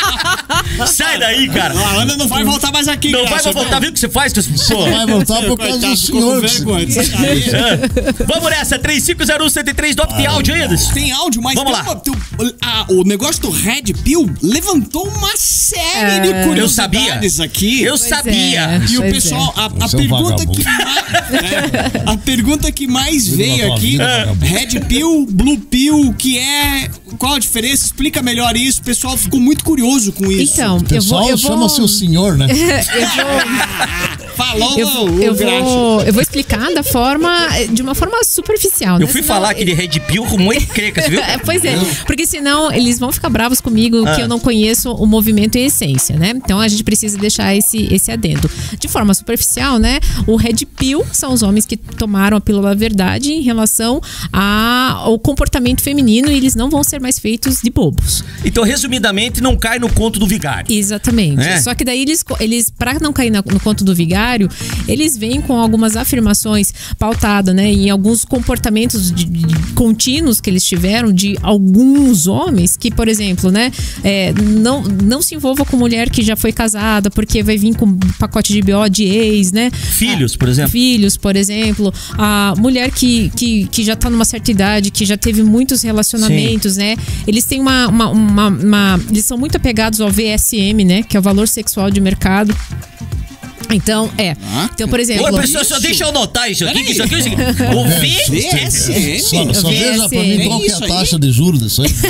Sai daí, cara. a Ana não vai voltar mais aqui, Não vai Graxa, pra voltar, viu o que você faz com as pessoas? Vai voltar por causa Coitado, do ficou senhor. com vergonha de sair. Vamos nessa, três cinco zero um, cento e três, top, tem áudio ainda? Tem áudio, mas Vamos tem lá. uma- tem um- a- o negócio do Red Pill levantou uma série É. de Eu curiosidades sabia. aqui. Eu Pois sabia. é. E o Pois pessoal, a, a Você é um pergunta vagabundo. que mais, é, a pergunta que mais Cuida da veio tua aqui, vida, vagabundo. Red Pill, Blue Pill, que é, qual a diferença? Explica melhor isso. O pessoal ficou muito curioso com isso. Então, O eu pessoal vou. Eu vou... chama-se o senhor, né? eu vou Falou Eu, o eu, Graxa. vou, eu vou explicar da forma, de uma forma superficial. Eu né? fui Senão- falar aqui de Red Pill com muito creca, você viu? É, pois é, porque senão eles vão ficar bravos comigo Ah. que eu não conheço o movimento em essência, né? Então a gente precisa deixar esse, esse adendo. De forma superficial, né? O Red Pill são os homens que tomaram a pílula da verdade em relação a- ao comportamento feminino e eles não vão ser mais feitos de bobos. Então, resumidamente, não cai no conto do vigário. Exatamente. É. Só que daí eles, eles para não cair na- no conto do vigário, eles vêm com algumas afirmações pautadas, né, em alguns comportamentos de, de- contínuos que eles tiveram de alguns homens que, por exemplo, né, é, não, não se envolva com mulher que já foi casada porque vai vir com pacote de B O de ex, né? Filhos, por exemplo. Filhos, por exemplo, a mulher que, que, que já tá numa certa idade, que já teve muitos relacionamentos, né? Eles têm uma, uma, uma, uma- eles são muito apegados ao V S M, né? Que é o valor sexual de mercado. Então, é. Então, por exemplo. Ô, pessoal, só deixa eu anotar isso aqui, que isso aqui é o seguinte. O V S M? Só, só V S veja pra mim qual que é Isso a aí? taxa de juros disso aí.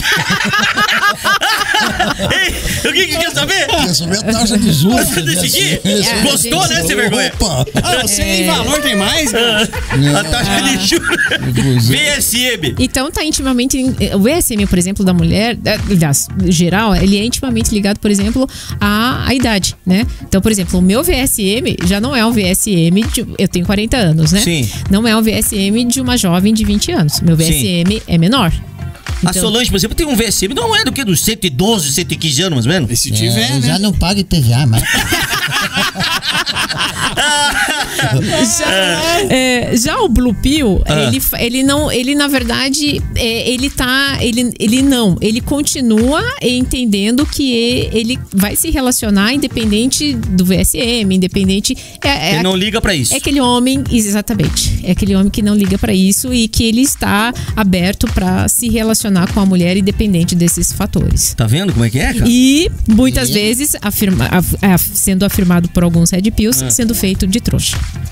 Ei, o que que quer saber? Quer saber a taxa de juros? que Desse deve aqui? ser. É, Gostou, gente. né, sem vergonha? Opa! Ah, você em valor tem mais, cara? A taxa de juros. Pois é. V S M. Então tá intimamente. O V S M, por exemplo, da mulher, é, aliás, geral, ele é intimamente ligado, por exemplo, à, à idade, né? Então, por exemplo, o meu V S M já não é um V S M de. Eu tenho quarenta anos, né? Sim. Não é um V S M de uma jovem de vinte anos. Meu V S M é menor. A Solange, por exemplo, tem um V S M, não é do que? Dos cento e doze, cento e quinze anos, mais ou menos? E se tiver, É, né? já não paga I P V A, mas. Já, é, já o Blue Pill, Ah. ele, fa- ele não, ele na verdade, é, ele tá, ele, ele não, ele continua entendendo que e- ele vai se relacionar independente do V S M, independente, é, é, Ele não liga pra isso. é aquele homem, exatamente, é aquele homem que não liga pra isso e que ele está aberto pra se relacionar com a mulher independente desses fatores. Tá vendo como é que é, cara? E muitas vezes afirma, af- af- sendo afirmado por alguns red pills, Ah. sendo feito de trouxa.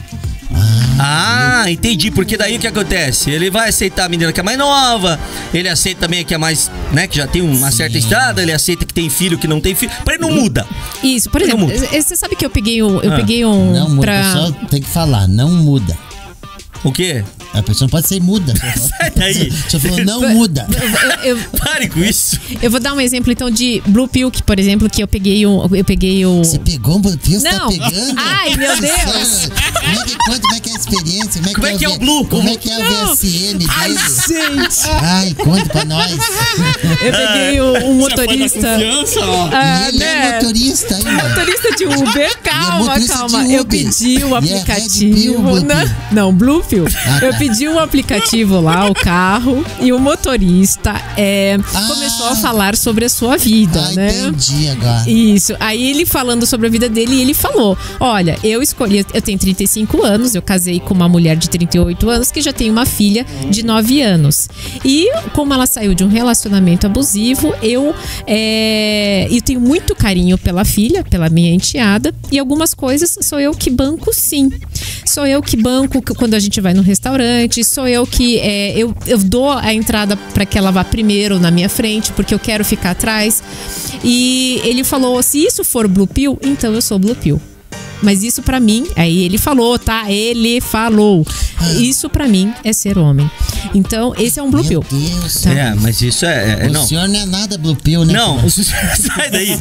Ah, entendi. Porque daí o que acontece? Ele vai aceitar a menina que é mais nova, ele aceita também a que é mais, né, que já tem uma certa estrada, ele aceita que tem filho, que não tem filho. Pra ele não muda. Isso, por Não exemplo, muda. eh, você sabe que eu peguei um, eu Ah. peguei um Não muda. pra... A pessoa tem que falar, não muda. O quê? A pessoa não pode ser muda. Sai daí. Você falou, não muda. Eu, eu, Pare com isso. eu vou dar um exemplo então de Blue Pill, que, por exemplo, que eu peguei um, eu peguei o Você pegou um Blue Pill, você tá Não. pegando? Ai, meu Deus. Sério? Como é que, conta, como é que é a experiência? Como é que, Como é que é o V- Blue? Como é que é o Não. V S M Ai, dele? gente. Ai, conta pra nós. eu peguei um, um Já foi da motorista. confiança, ó. ah, E ele é né? motorista ainda. Motorista de Uber, calma, motorista calma. de Eu Uber. pedi o E é Red aplicativo. Pill, Blue Não, Pill? não, Blue Pill. Ah, tá. Eu pedi um aplicativo lá, o carro, e o motorista é, Ah. começou a falar sobre a sua vida, Ah, né? entendi agora. Isso. Aí ele falando sobre a vida dele, ele falou: olha, eu escolhi, eu tenho trinta e cinco anos, eu casei com uma mulher de trinta e oito anos que já tem uma filha de nove anos. E como ela saiu de um relacionamento abusivo, eu, é, eu tenho muito carinho pela filha, pela minha enteada, e algumas coisas sou eu que banco sim. Sou eu que banco quando a gente vai no restaurante, sou eu que é, eu, eu dou a entrada para que ela vá primeiro na minha frente, porque eu quero ficar atrás. E ele falou: se isso for Blue Pill, então eu sou Blue Pill. Mas isso pra mim, aí ele falou, tá? Ele falou. Isso pra mim é ser homem. Então, esse é um Blue Meu Pill. Deus. Tá. É, mas isso é. é O não. senhor não é nada Blue Pill, né? Não, cara? sai daí.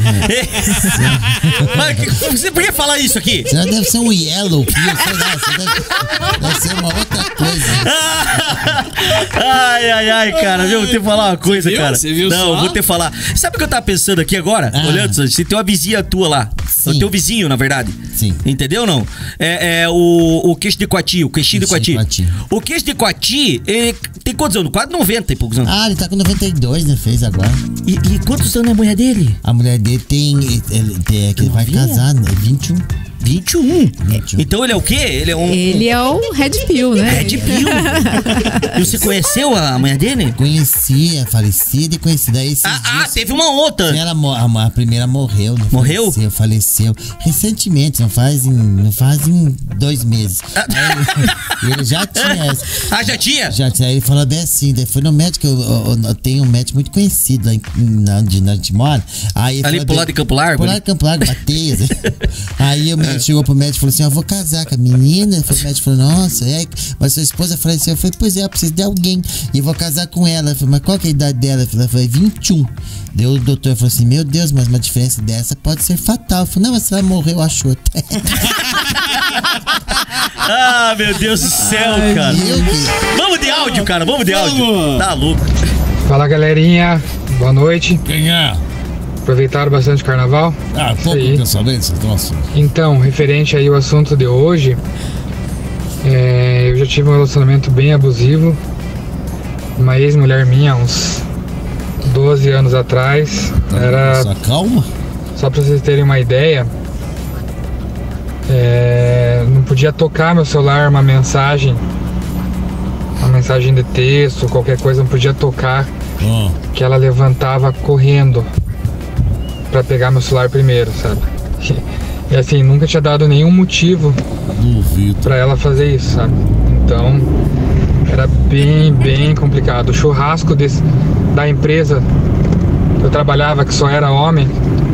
Mas que- Você podia falar isso aqui? Você deve ser um Yellow Pill, sei lá. Você deve, deve ser uma outra coisa. Ai, ai, ai, cara, viu? Vou ter que falar uma coisa, viu? cara. Você viu Não, só? vou ter que falar. Sabe o que eu tava pensando aqui agora? Ah. Olhando, você tem uma vizinha tua lá. Sim. O teu vizinho, na verdade. Sim. Entendeu ou não? É, é o, o queixo de Coati, o queixinho de Queixinho Coati. de Coati. O queixo de Coati, ele tem quantos anos? Quase noventa e poucos anos. Ah, ele tá com noventa e dois, né? Fez agora. E, e quantos anos é a mulher dele? A mulher dele tem. Ele, tem- é que ele vai Novinha? casar, né? vinte e um. vinte e um. vinte e um. Então ele é o quê? Ele é um. Ele é o Red Pill, né? Red Pill. E você conheceu a mulher dele? Conhecia, falecida e conhecida. Aí esses Ah, ah, dias. teve uma outra. Ela, mo- a, a primeira morreu, né? Morreu? Faleceu, faleceu. Recentemente, não faz em, não faz em dois meses. Aí, ele já tinha essa. Ah, já tinha? Já tinha. Aí ele falou bem assim, daí foi no médico, eu, eu, eu tenho um médico muito conhecido lá em, na, onde a gente mora. Aí ele Ali falou pro bem- lado de Campo Largo? Pro lado de Campo Largo, Bateias. Aí o médico chegou pro médico e falou assim, eu vou casar com a menina. O médico falou, nossa, é, mas sua esposa faleceu. Eu falei, pois é, eu preciso de alguém. E vou casar com ela. Eu falei, mas qual que é a idade dela? Ela falou, vinte e um. Daí o doutor falou assim, meu Deus, mas uma diferença dessa pode ser fatal. Eu falei, não, mas ela morreu, achou até. Ah, meu Deus do céu, cara. Meu Deus. Vamos de áudio, cara, vamos de áudio. Vamos. Tá louco. Fala galerinha, boa noite. Quem é? Aproveitaram bastante o carnaval? Ah, Isso pouco aí. quer saber desse troço. Então, referente aí ao assunto de hoje, é, eu já tive um relacionamento bem abusivo. Uma ex-mulher minha, uns doze anos atrás. Era, Nossa, calma. só pra vocês terem uma ideia, é, não podia tocar meu celular uma mensagem, uma mensagem de texto, qualquer coisa, não podia tocar, Ah, que ela levantava correndo pra pegar meu celular primeiro, sabe? E assim, nunca tinha dado nenhum motivo duvido. pra ela fazer isso, sabe? Então, era bem, bem complicado. O churrasco desse, da empresa que eu trabalhava, que só era homem,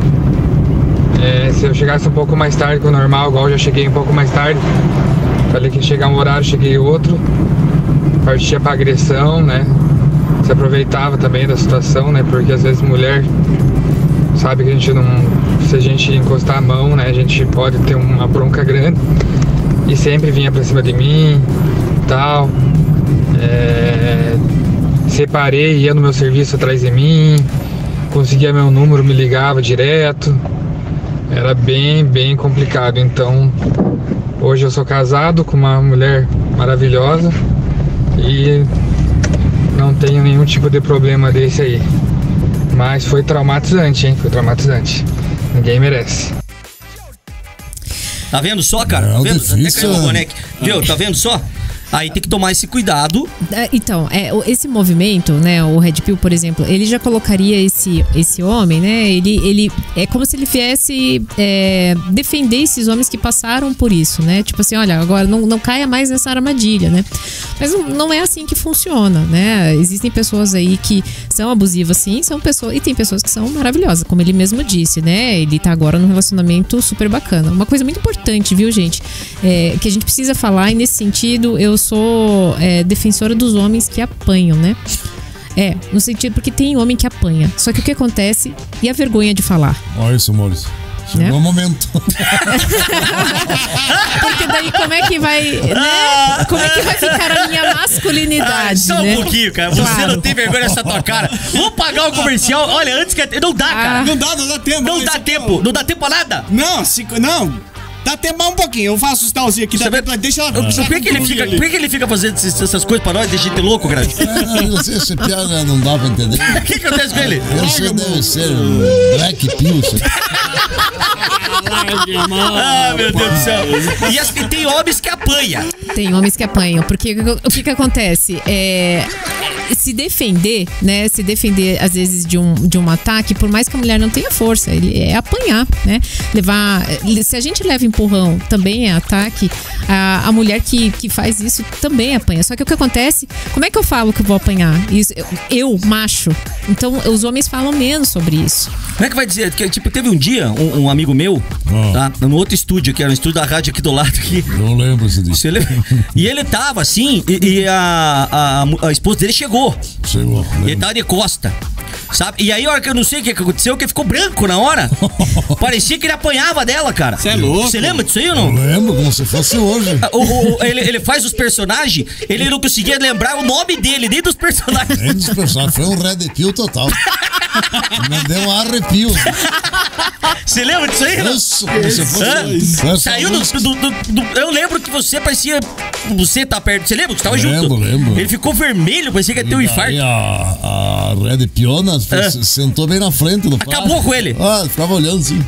é, se eu chegasse um pouco mais tarde que o normal, igual eu já cheguei um pouco mais tarde, falei que ia chegar um horário, cheguei outro, partia pra agressão, né? Se aproveitava também da situação, né? Porque às vezes mulher sabe que a gente não, se a gente encostar a mão, né, a gente pode ter uma bronca grande, e sempre vinha pra cima de mim, tal, é, separei, ia no meu serviço atrás de mim, conseguia meu número, me ligava direto. Era bem, bem complicado. Então, hoje eu sou casado com uma mulher maravilhosa e não tenho nenhum tipo de problema desse aí. Mas foi traumatizante, hein? Foi traumatizante. Ninguém merece. Tá vendo só, cara? É, Tá vendo? difícil, Até caiu o né? boneco. Viu? Tá vendo só? Aí tem que tomar esse cuidado. É, Então, é, o- esse movimento, né, o Red Pill, por exemplo, ele já colocaria esse, esse homem, né, ele, ele é como se ele viesse é, defender esses homens que passaram por isso, né, tipo assim, olha, agora não, não caia mais nessa armadilha, né, mas não, não é assim que funciona, né, existem pessoas aí que são abusivas sim, são pessoas, e tem pessoas que são maravilhosas, como ele mesmo disse, né, ele tá agora num relacionamento super bacana. Uma coisa muito importante, viu, gente, é, que a gente precisa falar, e nesse sentido eu sou é, defensora dos homens que apanham, né? É, no sentido porque tem homem que apanha. Só que o que acontece e a vergonha de falar. Olha isso, Maurício. Chegou Né? o momento. Porque daí como é que vai, né? Como é que vai ficar a minha Ah, masculinidade, só né? um pouquinho, cara. Você Claro. não tem vergonha nessa tua cara. Vou pagar o comercial. Olha, antes que. Não dá, cara. Não dá, não dá tempo. Não Olha, dá esse- tempo. Não dá tempo a nada. Não, cinco, não. Dá tempo mais um pouquinho. Eu faço os talzinhos aqui. Dá Sabe- tempo, deixa ela. Por deixa que, que ele ela fica, ali. por que que ele fica fazendo esses- essas coisas pra nós, deixa gente louco, grande? É, você, esse piada não dá pra entender. O que que acontece com ele? Você deve ser um Black Pill. você- Larga a mão. Ah, meu Deus do céu. E, as, e tem homens que apanham. Tem homens que apanham, porque o que que acontece? É, se defender, né? Se defender, às vezes, de um, de um ataque, por mais que a mulher não tenha força, ele é apanhar, né? Levar. Se a gente leva empurrão, também é ataque, a, a mulher que, que faz isso também apanha. Só que o que acontece, como é que eu falo que eu vou apanhar? Isso, eu, eu, macho. Então, os homens falam menos sobre isso. Como é que vai dizer? Que, tipo, teve um dia, um, um amigo meu, Ah. tá? No outro estúdio, que era um estúdio da rádio aqui do lado aqui. Não lembro se disso. Você lembra? E ele tava assim, e, e a, a, a esposa dele chegou. Chegou. E ele lembro. tava de costa. Sabe? E aí, a hora que eu não sei o que que aconteceu, que ele ficou branco na hora. Parecia que ele apanhava dela, cara. Cê é louco. Você lembra disso aí ou Eu não? lembro como se fosse hoje. O, o- o- ele, ele faz os personagens, ele não conseguia lembrar o nome dele, nem dos personagens. Nem dos personagens. Foi um Red Pill total. Me deu um arrepio. Você lembra disso aí? não? Isso, como se fosse. Hã? Essa Saiu do, música. do- do- do- Eu lembro que você parecia. Você tá perto. Você lembra que você tava Lembro, junto? lembro. Ele ficou vermelho, parecia que ia ter um Aí infarto. a, a Red Piona É. se- sentou bem na frente do Acabou quarto. com ele. Ah, ficava olhando assim.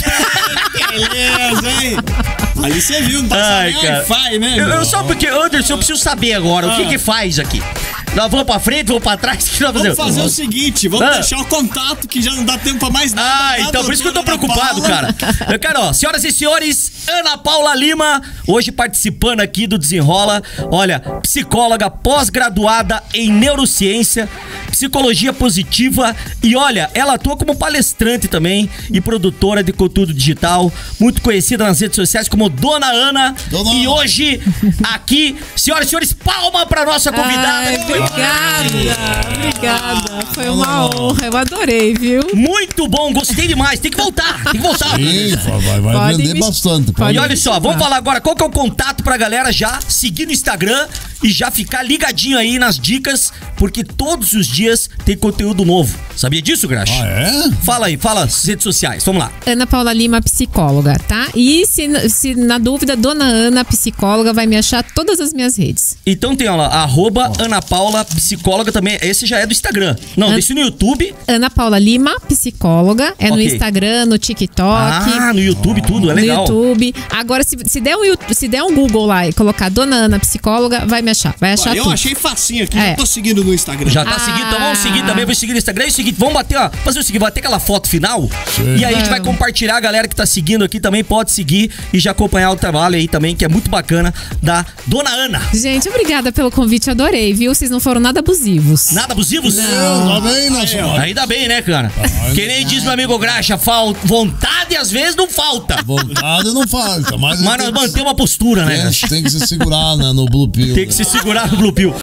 Beleza, hein? Ali você viu, não passa Ai, nem cara. Wi-Fi, né? Eu, meu? eu só porque, Anderson, eu preciso saber agora o que Ah. que faz aqui. Nós vamos pra frente, vamos pra trás, o que nós Vamos fazemos? fazer o seguinte, vamos Ah. deixar o contato que já não dá tempo pra mais nada. Ah, tá, então por isso que eu tô doutora Ana preocupado, Paula? cara. Eu quero, ó, senhoras e senhores, Ana Paula Lima, hoje participando aqui do Desenrola. Olha, psicóloga pós-graduada em neurociência, psicologia positiva e olha, ela atua como palestrante também e produtora de conteúdo digital, muito conhecida nas redes sociais como Dona Ana. Dona E Ana. hoje, aqui, senhoras e senhores, palma pra nossa convidada. Ai, que foi obrigada, obrigada. Foi uma honra, eu adorei, viu? muito bom, gostei demais. Tem que voltar, tem que voltar. Ih, vai, vai Podem vender me- bastante. pode- E olha só, vamos Ah. falar agora qual que é o contato pra galera já seguir no Instagram e já ficar ligadinho aí nas dicas, porque todos os dias tem conteúdo novo. Sabia disso, Graxa? Ah, é? Fala aí, fala as redes sociais, vamos lá. Ana Paula Lima, psicóloga, tá? E se, se na dúvida, Dona Ana, psicóloga, vai me achar todas as minhas redes. Então tem, ó lá, arroba Ana Paula, psicóloga também. Esse já é do Instagram. Não, An- desse no YouTube. Ana Paula Lima, psicóloga. É no Ok. Instagram, no TikTok. Ah, no YouTube tudo, é legal. No YouTube. Agora, se, se, der um, Yu- se der um Google lá e colocar Dona Ana Psicóloga, vai me achar. Vai achar Eu tudo. achei facinho aqui, É. já tô seguindo no Instagram. Já tá Ah. seguindo, então vamos seguir também, vamos seguir no Instagram. É o seguinte, vamos bater, ó, fazer o seguinte, bater aquela foto final. Sim. E aí a gente vai Vamos. compartilhar, a galera que tá seguindo aqui também pode seguir e já acompanhar o trabalho aí também, que é muito bacana, da Dona Ana. Gente, obrigada pelo convite, adorei, viu? Vocês não foram nada abusivos. Nada abusivos? Tá bem, né, senhora? Ainda bem, né, cara? Que nem diz meu amigo Graxa, fal... vontade às vezes não falta. Vontade não falta, mas, Mas nós tem, que, mantemos uma postura, né, tem, Graxa? tem que se segurar né, no Blue Pill. Tem que se segurar no Blue Pill.